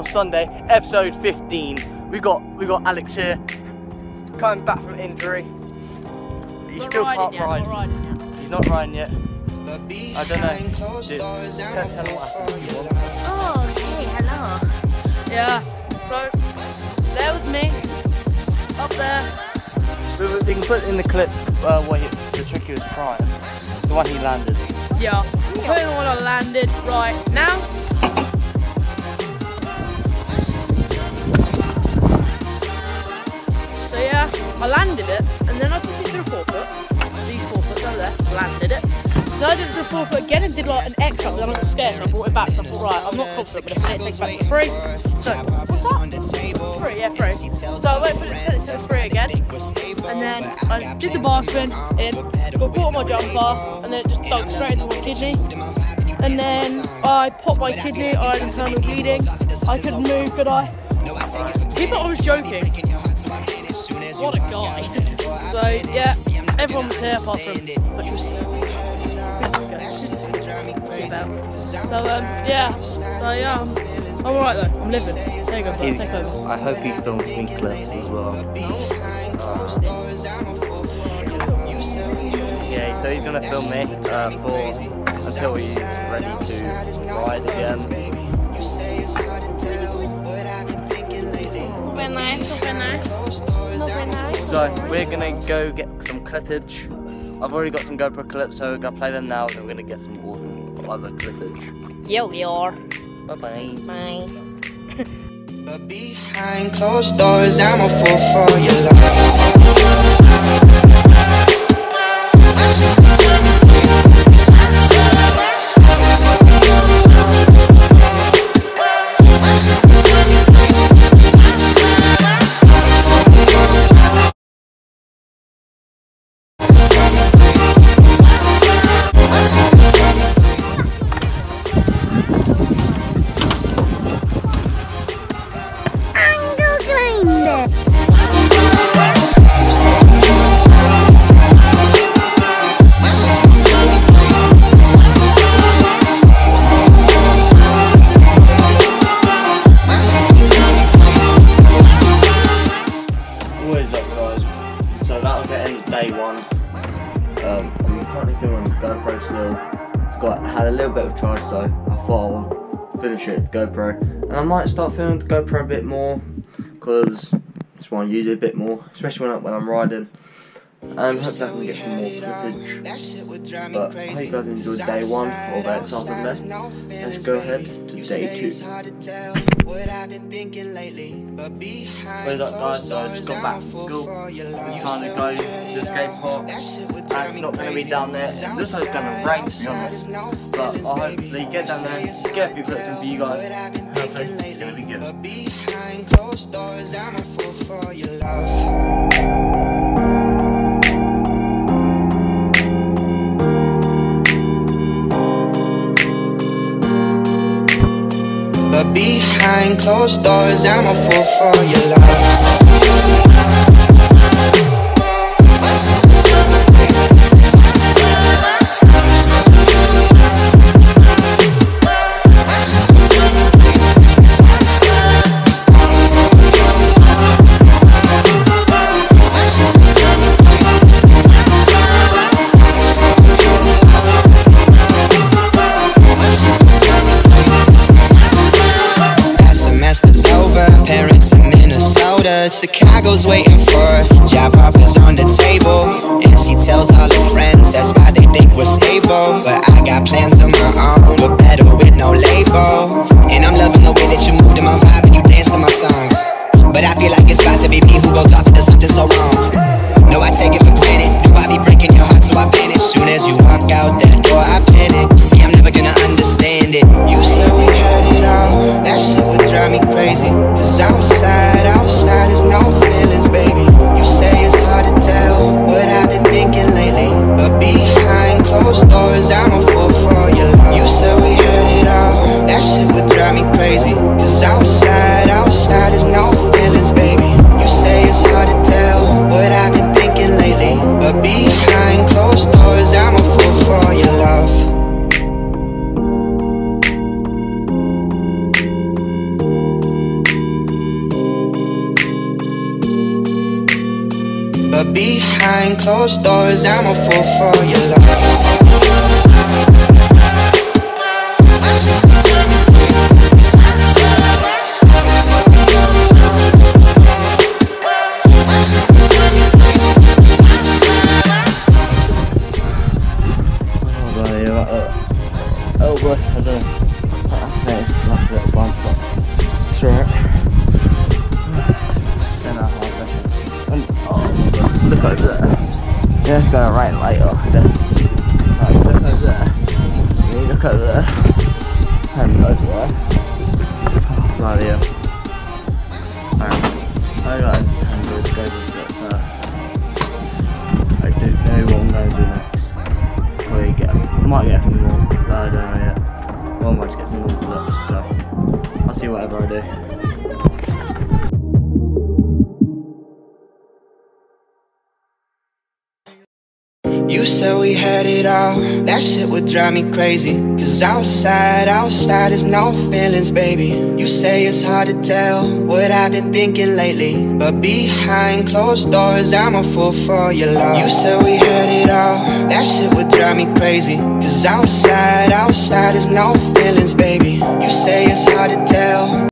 Sunday, episode 15. We got Alex here, coming back from injury. He still can't ride. He's not riding yet. I don't know. Dude, tell him what happened. Oh, okay, hello. Yeah, so there was me, up there. We can put in the clip where the trick he was trying. The one he landed. Yeah, put in what I landed right now. So yeah, I landed it, and then I took it to the forefoot. These forefoots over there, landed it. So I did it to the forefoot again and did like an X up, but then I got scared and I brought it back. So I thought, right, I'm not confident, but if I take it back to the free. So, what's that? Free, yeah, free. So I went for it to the free again, and then I did the bar spin in, got caught on my jumper, and then it just dug straight into my kidney. And then I popped my kidney, I had internal bleeding. I couldn't move, could I? He thought I was joking. What a guy. So yeah, everyone was here apart from which was so yeah. So yeah, I'm alright though, I'm living. There you go, bro. Take over. I hope he films me clips as well. Yeah, so he's gonna film me until he's ready to ride again. So we're gonna go get some clippage. I've already got some GoPro clips, so we're gonna play them now, and then we're gonna get some awesome other clippage. Yeah, we are. Bye bye. Bye. But behind closed doors, I'm a fool for your love. Day one. I'm currently filming GoPro still. It's had a little bit of charge, so I thought I'll finish it with GoPro. And I might start filming the GoPro a bit more, because I just want to use it a bit more, especially when I'm riding. And hope that I can get some more footage. But I hope you guys enjoyed day one, or that it's after that. Let's go ahead to day two. What up guys, so I just got back from school. It's time to go to the skate park. It's not going to be down there. It looks like it's going to rain, to be honest. But I'll hopefully get down there, get a few clips in for you guys. Hopefully it's going to be good. But behind closed doors, I'm a fool for your love. Chicago's waiting for her. Job offers on the table, and she tells all her friends that's why they think we're stable. But I got plans of my own, but better with no label. And I'm loving the way that you move to my vibe and you dance to my songs. But I feel like it's about to be me who goes off into something so wrong. No, I take it for granted. Do I be breaking your heart so I vanish? Soon as you walk out that door, I panic. See, I'm never gonna understand it. You said we had it all, that shit would drive me crazy. Cause outside is no feelings, baby. You say it's hard to tell what I've been thinking lately. But behind closed doors, I'm a fool for your love. You said we had it all, that shit would drive me crazy. Cause outside is no feelings, baby. You say it's hard to tell what I've been thinking lately. But behind closed doors, I'm a fool for your love. but behind closed doors I'm a fool for your love. Oh boy, I don't know. I think it's like a little bump, but it's alright. 10.5 seconds. And, oh, look over there. Yeah, it's gonna rain later. Right, look over there. Yeah, look over there. And over there. Oh, bloody hell. Alright, I got this handle to go with it, so I don't know what I'm going to do next. I might get a few more, but I don't know yet. Well, I might just get some more pull-ups, so I'll see whatever I do. You said we had it all, that shit would drive me crazy. Cause outside is no feelings, baby. You say it's hard to tell what I've been thinking lately, but behind closed doors I'm a fool for your love. You said we had it all, that shit would drive me crazy. Cause outside is no feelings, baby. You say it's hard to tell